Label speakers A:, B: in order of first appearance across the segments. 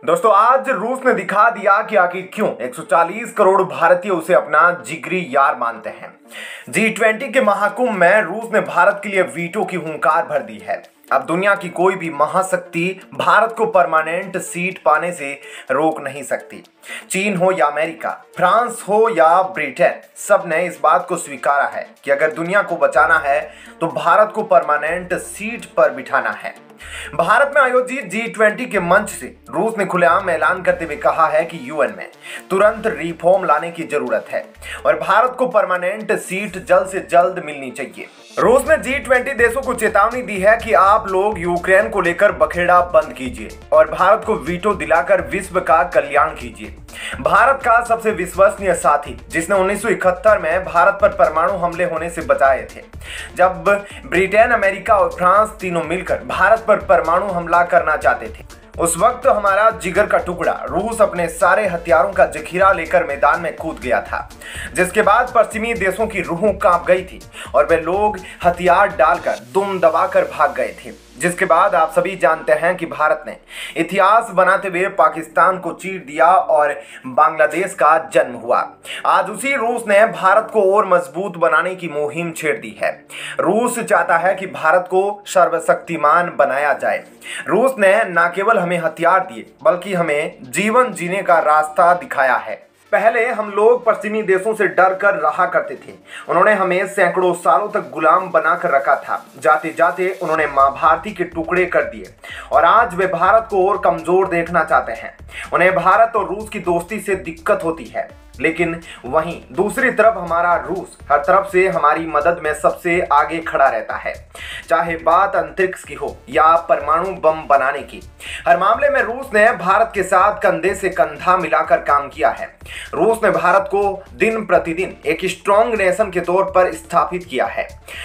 A: दोस्तों आज रूस ने दिखा दिया कि आखिर क्यों 140 करोड़ भारतीय उसे अपना जिगरी यार मानते हैं। G20 के महाकुंभ में रूस ने भारत के लिए वीटो की हुंकार भर दी है। अब दुनिया की कोई भी महाशक्ति भारत को परमानेंट सीट पाने से रोक नहीं सकती। चीन हो या अमेरिका, फ्रांस हो या ब्रिटेन, सब ने इस बात को स्वीकारा है कि अगर दुनिया को बचाना है तो भारत को परमानेंट सीट पर बिठाना है। भारत में आयोजित G20 के मंच से रूस ने खुलेआम ऐलान करते हुए कहा है कि यूएन में तुरंत रिफॉर्म लाने की जरूरत है और भारत को परमानेंट सीट जल्द से जल्द मिलनी चाहिए। रूस ने G20 देशों को चेतावनी दी है कि आप लोग यूक्रेन को लेकर बखेड़ा बंद कीजिए और भारत को वीटो दिलाकर विश्व का कल्याण कीजिए। भारत का सबसे विश्वसनीय साथी, जिसने 1971 में भारत पर परमाणु हमले होने से बचाए थे, जब ब्रिटेन, अमेरिका और फ्रांस तीनों मिलकर भारत पर परमाणु हमला करना चाहते थे। उस वक्त हमारा जिगर का टुकड़ा रूस अपने सारे हथियारों का जखीरा लेकर मैदान में कूद गया था, जिसके बाद पश्चिमी देशों की रूह कांप गई थी और वे लोग हथियार डालकर दुम दबाकर भाग गए थे। जिसके बाद आप सभी जानते हैं कि भारत ने इतिहास बनाते हुए पाकिस्तान को चीर दिया और बांग्लादेश का जन्म हुआ। आज उसी रूस ने भारत को और मजबूत बनाने की मुहिम छेड़ दी है। रूस चाहता है कि भारत को सर्वशक्तिमान बनाया जाए। रूस ने न केवल हमें हथियार दिए बल्कि हमें जीवन जीने का रास्ता दिखाया है। पहले हम लोग पश्चिमी देशों से डर कर रहा करते थे। उन्होंने हमें सैकड़ों सालों तक गुलाम बनाकर रखा था। जाते जाते उन्होंने मां भारती के टुकड़े कर दिए और आज वे भारत को और कमजोर देखना चाहते हैं। उन्हें भारत और रूस की दोस्ती से दिक्कत होती है, लेकिन वहीं दूसरी तरफ हमारा रूस हर तरफ से हमारी मदद में सबसे आगे खड़ा रहता है, चाहे बात अंतरिक्ष की हो या परमाणु बम बनाने की। हर मामले में रूस ने भारत के साथ कंधे से कंधा मिलाकर काम किया है। रूस ने भारत को दिन प्रतिदिन एक स्ट्रॉन्ग नेशन के तौर पर स्थापित किया है।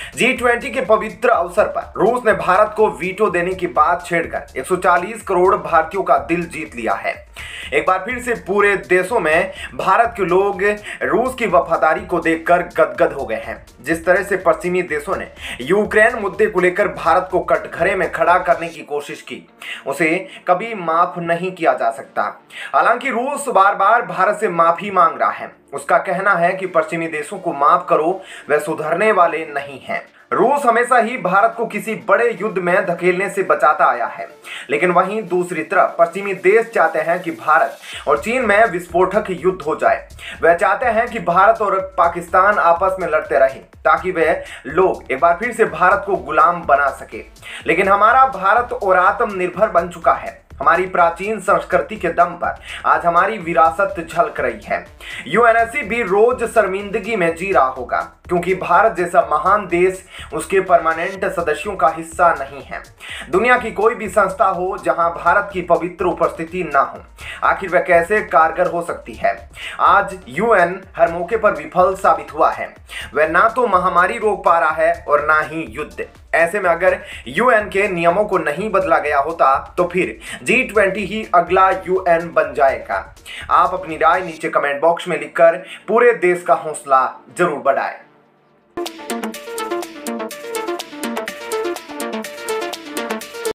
A: G20 के पवित्र अवसर पर रूस ने भारत को वीटो देने की बात छेड़कर 140 करोड़ भारतीयों का दिल जीत लिया है। एक बार फिर से पूरे देशों में भारत के लोग रूस की वफादारी को देखकर गदगद हो गए हैं। जिस तरह से पश्चिमी देशों ने यूक्रेन मुद्दे को लेकर भारत को कटघरे में खड़ा करने की कोशिश की, उसे कभी माफ नहीं किया जा सकता। हालांकि रूस बार बार भारत से माफी मांग रहा है। उसका कहना है कि पश्चिमी देशों को माफ करो, वे सुधरने वाले नहीं हैं। रूस हमेशा ही भारत को किसी बड़े युद्ध में धकेलने से बचाता आया है, लेकिन वहीं दूसरी तरफ पश्चिमी देश चाहते हैं कि भारत और चीन में विस्फोटक युद्ध हो जाए। वे चाहते हैं कि भारत और पाकिस्तान आपस में लड़ते रहें ताकि वे लोग एक बार फिर से भारत को गुलाम बना सके। लेकिन हमारा भारत और आत्मनिर्भर बन चुका है। हमारी प्राचीन संस्कृति के दम पर आज हमारी विरासत झलक रही है। यूएनएससी भी रोज शर्मिंदगी में जी रहा होगा, क्योंकि भारत जैसा महान देश उसके परमानेंट सदस्यों का हिस्सा नहीं है। दुनिया की कोई भी संस्था हो जहां भारत की पवित्र उपस्थिति ना हो, आखिर वह कैसे कारगर हो सकती है। आज यूएन हर मौके पर विफल साबित हुआ है। वह ना तो महामारी रोक पा रहा है और ना ही युद्ध। ऐसे में अगर यूएन के नियमों को नहीं बदला गया होता तो फिर G20 ही अगला यूएन बन जाएगा। आप अपनी राय नीचे कमेंट बॉक्स में लिखकर पूरे देश का हौसला जरूर बढ़ाएं।